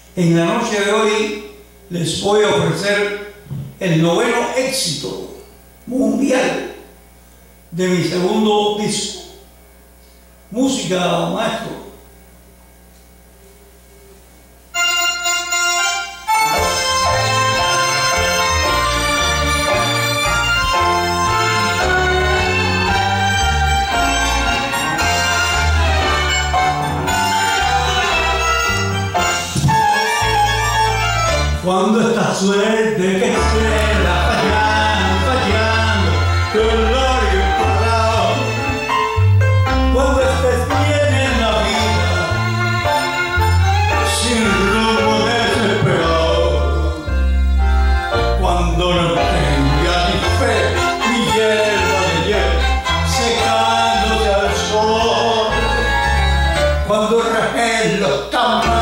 En la noche de hoy les voy a ofrecer el noveno éxito mundial de mi segundo disco. Música, maestro. Cuando esta suerte que espera fallando, fallando, te largue parado. Cuando estés bien en la vida, sin rumbo desesperado. Cuando no tenga ni fe, ni hierba de hiel, secándose al sol. Cuando rajen los tambores,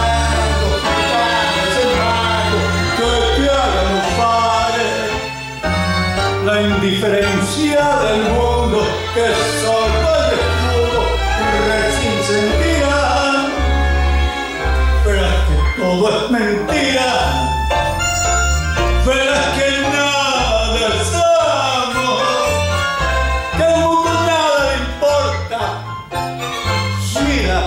la indiferencia del mundo que solo el desnudo recién sentirá. Verás que todo es mentira, verás que nada es amor, que al mundo nada le importa. Gira,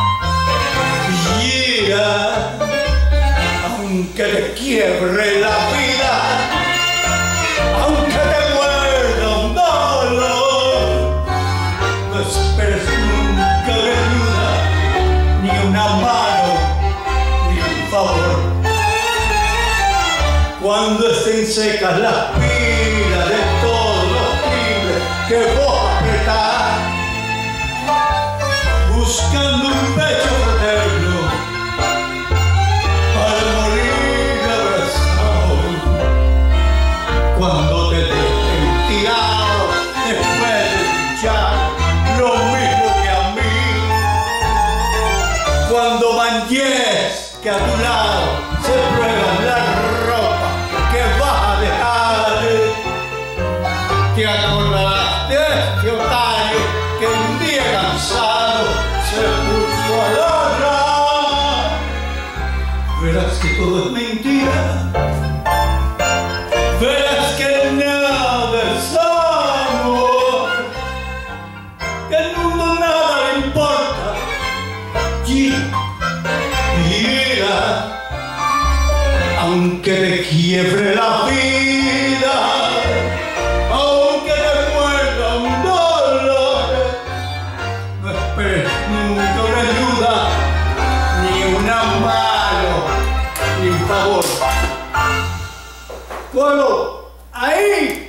gira, aunque te quiebre la vida, aunque te muerda un dolor. No esperes nunca de ayuda, ni una mano, ni un favor. Cuando estén secas las pilas de todos los timbres que vos apretás, buscando un pecho fraterno para morir abrazado. Cuando te dejen tirado después de luchar lo mismo que a mí. Cuando manches que a tu lado se prueban la ropa que vas a dejar, te acordarás de este otario que un día cansado se puso a ladrar. Verás que todo es mentira, verás que nada es amor, que al mundo nada le importa. Gira, aunque te quiebre la vida, aunque te muerda un dolor. No esperes nunca una ayuda, ni una mano, ni un favor. ¡Bueno! ¡Ahí!